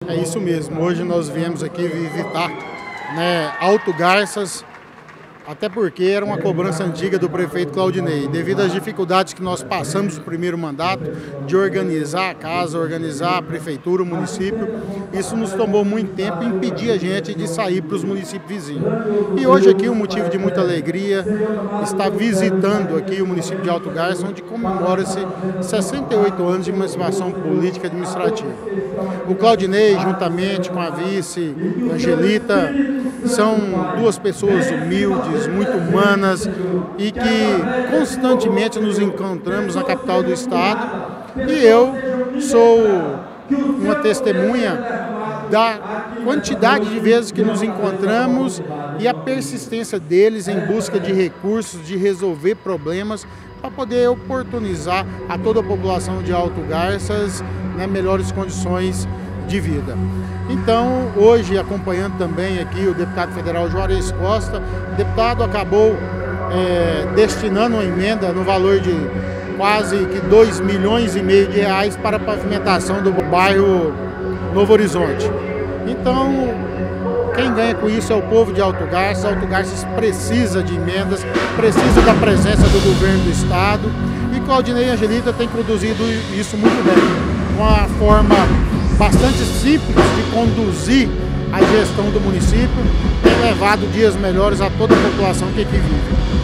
É isso mesmo, hoje nós viemos aqui visitar, Alto Garças, até porque era uma cobrança antiga do prefeito Claudinei. Devido às dificuldades que nós passamos no primeiro mandato, de organizar a casa, organizar a prefeitura, o município, isso nos tomou muito tempo e impedia a gente de sair para os municípios vizinhos. E hoje aqui um motivo de muita alegria, estar visitando aqui o município de Alto Garças, onde comemora-se 68 anos de emancipação política e administrativa. O Claudinei, juntamente com a vice Angelita, são duas pessoas humildes, muito humanas e que constantemente nos encontramos na capital do estado, e eu sou uma testemunha da quantidade de vezes que nos encontramos e a persistência deles em busca de recursos, de resolver problemas para poder oportunizar a toda a população de Alto Garças melhores condições de vida. Então, hoje, acompanhando também aqui o deputado federal Juarez Costa, o deputado acabou destinando uma emenda no valor de quase que 2,5 milhões de reais para a pavimentação do bairro Novo Horizonte. Então, quem ganha com isso é o povo de Alto Garças. Alto Garças precisa de emendas, precisa da presença do governo do estado, e Claudinei e Angelita têm conduzido isso muito bem, uma forma bastante simples de conduzir a gestão do município, tem levado dias melhores a toda a população que aqui vive.